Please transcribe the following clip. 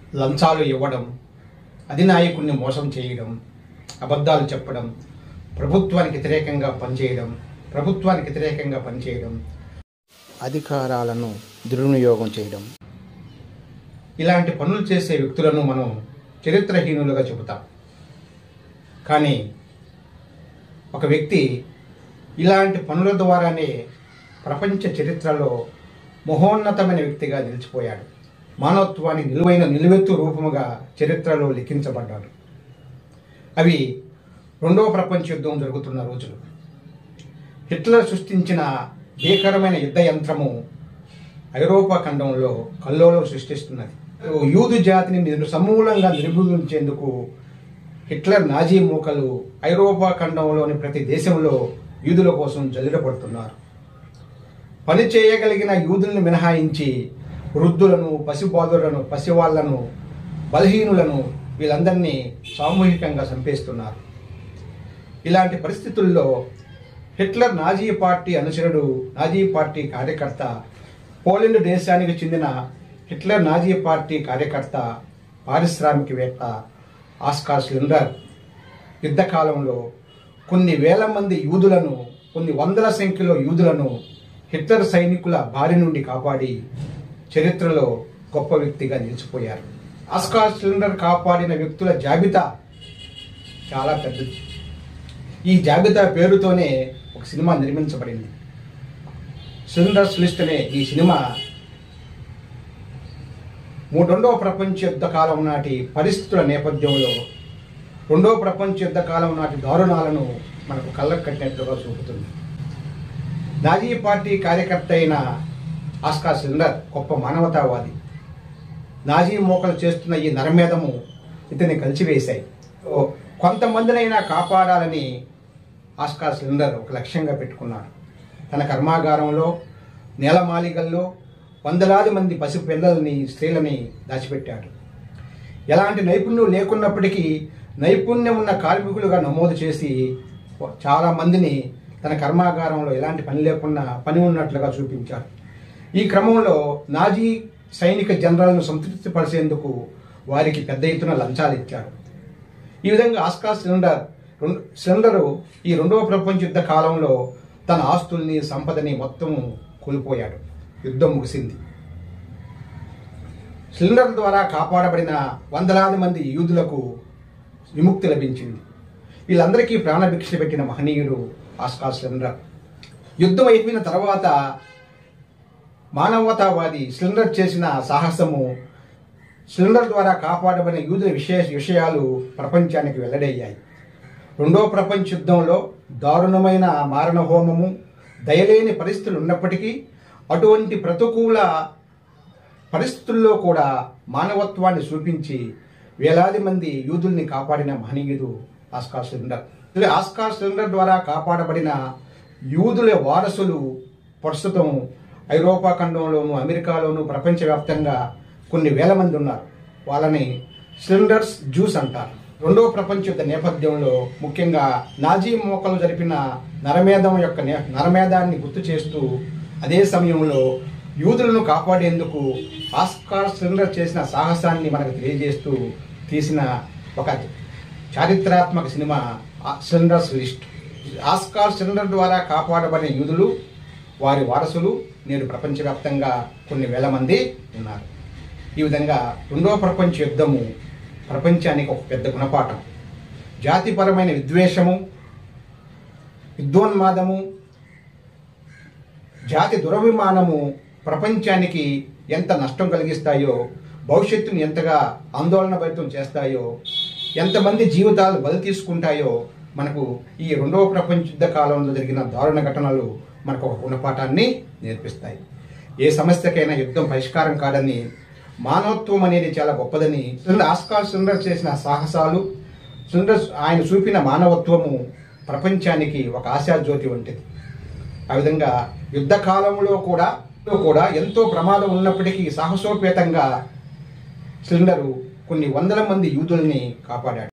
లంచాలు ఇవ్వడం, అధినాయకుడిని మోసం చేయడం, అబద్ధాలు చెప్పడం, ప్రభుత్వానికి వ్యతిరేకంగా పనిచేయడం, అధికారాలను దుర్వినియోగం చేయడం, ఇలాంటి పనులు చేసే వ్యక్తులను మనం చరిత్రహీనులుగా చెబుతాం. కానీ ఒక వ్యక్తి ఇలాంటి పనుల ద్వారానే ప్రపంచ చరిత్రలో మహోన్నతమైన వ్యక్తిగా నిలిచిపోయాడు. మానవత్వాన్ని నిలువెత్తు రూపముగా చరిత్రలో లిఖించబడ్డాడు. అవి రెండవ ప్రపంచ యుద్ధం జరుగుతున్న రోజులు. హిట్లర్ సృష్టించిన భీకరమైన యుద్ధ యంత్రము ఐరోపా ఖండంలో కల్లోలం సృష్టిస్తున్నది. యూదు జాతిని సమూలంగా నిర్మూలించేందుకు హిట్లర్ నాజీ మూకలు ఐరోపా ఖండంలోని ప్రతి దేశంలో యూదుల కోసం జల్లిడపడుతున్నారు. పని చేయగలిగిన యూదుల్ని మినహాయించి వృద్ధులను, పసిబాలులను, పసివాళ్లను, బలహీనులను వీళ్ళందరినీ సామూహికంగా చంపేస్తున్నారు. ఇలాంటి పరిస్థితుల్లో హిట్లర్ నాజీ పార్టీ అనుచరుడు, నాజీ పార్టీ కార్యకర్త, పోలాండ్ దేశానికి చెందిన హిట్లర్ నాజీ పార్టీ కార్యకర్త, పారిశ్రామికవేత్త ఆస్కార్ ష్లిండర్ యుద్ధకాలంలో కొన్ని వేల మంది యూదులను, కొన్ని వందల సంఖ్యలో యూదులను హిట్లర్ సైనికుల బారి నుండి కాపాడి చరిత్రలో గొప్ప వ్యక్తిగా నిలిచిపోయారు. ఆస్కార్ ష్లిండర్ కాపాడిన వ్యక్తుల జాబితా చాలా పెద్దది. ఈ జాబితా పేరుతోనే ఒక సినిమా నిర్మించబడింది. ష్లిండర్స్ లిస్ట్ అనే ఈ సినిమా రెండవ ప్రపంచ యుద్ధ కాలం నాటి పరిస్థితుల నేపథ్యంలో రెండవ ప్రపంచ యుద్ధ కాలం నాటి దారుణాలను మనకు కళ్ళకు కట్టినట్లుగా చూపుతుంది. నాజీ పార్టీ కార్యకర్త అయిన ఆస్కార్ ష్లిండర్ గొప్ప మానవతావాది. నాజీ మోకలు చేస్తున్న ఈ నరమేధము ఇతన్ని కలిసివేశాయి. కొంతమందినైనా కాపాడాలని ఆస్కార్ ష్లిండర్ ఒక లక్ష్యంగా పెట్టుకున్నాడు. తన కర్మాగారంలో, నేలమాలిగల్లో వందలాది మంది పసిపిల్లల్ని, స్త్రీలని దాచిపెట్టాడు. ఎలాంటి నైపుణ్యం లేకున్నప్పటికీ నైపుణ్యం ఉన్న కార్మికులుగా నమోదు చేసి చాలా మందిని తన కర్మాగారంలో ఎలాంటి పని లేకుండా పని ఉన్నట్లుగా చూపించాడు. ఈ క్రమంలో నాజీ సైనిక జనరల్ను సంతృప్తిపరిచేందుకు వారికి పెద్ద ఎత్తున లంచాలు ఇచ్చాడు. ఈ విధంగా ఆస్కార్ ష్లిండరు ఈ రెండవ ప్రపంచ యుద్ధ కాలంలో తన ఆస్తుల్ని, సంపదని మొత్తం కోల్పోయాడు. యుద్ధం ముగిసింది. ష్లిండర్ ద్వారా కాపాడబడిన వందలాది మంది యూదులకు విముక్తి లభించింది. వీళ్ళందరికీ ప్రాణభిక్ష పెట్టిన మహనీయుడు ఆస్కార్ ష్లిండర్. యుద్ధం అయిపోయిన తర్వాత మానవతావాది ష్లిండర్ చేసిన సాహసము, ష్లిండర్ ద్వారా కాపాడబడిన యూదుల విషయాలు ప్రపంచానికి వెల్లడయ్యాయి. రెండవ ప్రపంచ యుద్ధంలో దారుణమైన మారణ హోమము, దయలేని పరిస్థితులు ఉన్నప్పటికీ అటువంటి ప్రతికూల పరిస్థితుల్లో కూడా మానవత్వాన్ని చూపించి వేలాది మంది యూదుల్ని కాపాడిన మహనీయుడు ఆస్కార్ ష్లిండర్. ఆస్కార్ ష్లిండర్ ద్వారా కాపాడబడిన యూదుల వారసులు ప్రస్తుతం ఐరోపా ఖండంలోను, అమెరికాలోను, ప్రపంచవ్యాప్తంగా కొన్ని వేల మంది ఉన్నారు. వాళ్ళని ష్లిండర్స్ జ్యూస్ అంటారు. రెండవ ప్రపంచ యుద్ధ నేపథ్యంలో ముఖ్యంగా నాజీ మోకలు జరిపిన నరమేధాన్ని గుర్తు చేస్తూ అదే సమయంలో యూదులను కాపాడేందుకు ఆస్కార్ ష్లిండర్ చేసిన సాహసాన్ని మనకు తెలియజేస్తూ తీసిన ఒక చారిత్రాత్మక cinema Schindler's list. Oscar Schindler ద్వారా కాపాడబడిన యూదులు, వారి వారసులు నేడు ప్రపంచవ్యాప్తంగా కొన్ని వేల మంది ఉన్నారు. ఈ విధంగా రెండవ ప్రపంచ యుద్ధము ప్రపంచానికి ఒక పెద్ద గుణపాఠం. జాతిపరమైన విద్వేషము, విద్వోన్మాదము, జాతి దురభిమానము ప్రపంచానికి ఎంత నష్టం కలిగిస్తాయో, భవిష్యత్తును ఎంతగా ఆందోళన భరితం చేస్తాయో, ఎంతమంది జీవితాలు బలి తీసుకుంటాయో మనకు ఈ రెండవ ప్రపంచ యుద్ధ కాలంలో జరిగిన దారుణ ఘటనలు మనకు ఒక గుణపాఠాన్ని నేర్పిస్తాయి. ఏ సమస్యకైనా యుద్ధం పరిష్కారం కాదని, మానవత్వం అనేది చాలా గొప్పదని ఆస్కార్ ష్లిండర్ చేసిన సాహసాలు, ఆయన చూపిన మానవత్వము ప్రపంచానికి ఒక ఆశాజ్యోతి వంటిది. ఆ విధంగా యుద్ధ కాలంలో కూడా ఎంతో ప్రమాదం ఉన్నప్పటికీ సాహసోపేతంగా ష్లిండరు కొన్ని వందల మంది యూదుల్ని కాపాడాడు.